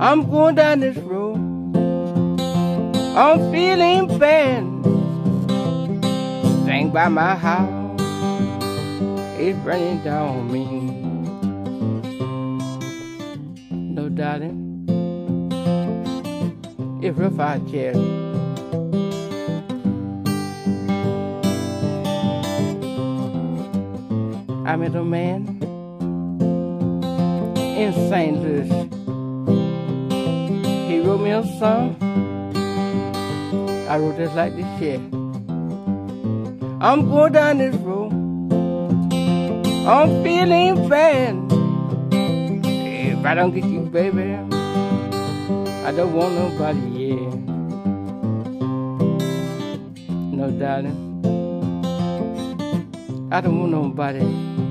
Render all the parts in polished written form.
I'm going down this road. I'm feeling bad. Thing by my house is burning down on me. No, darling, it's rough out here. I met a man in St. Louis. He wrote me a song. I wrote this like this here. I'm going down this road. I'm feeling bad. If I don't get you, baby, I don't want nobody, yeah. No, darling, I don't want nobody.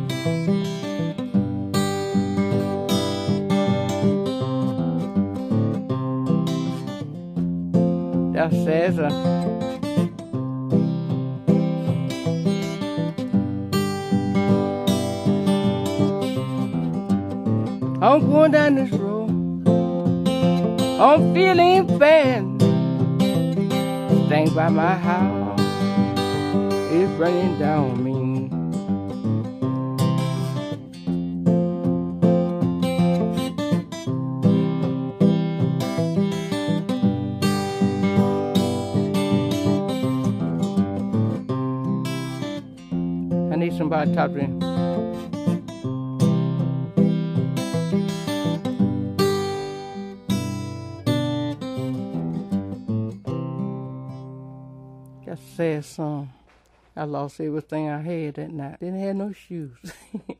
That says I'm going down this road. I'm feeling bad. Thing by my house is burning down on me. I need somebody to talk to him. That's a sad song. I lost everything I had that night. Didn't have no shoes.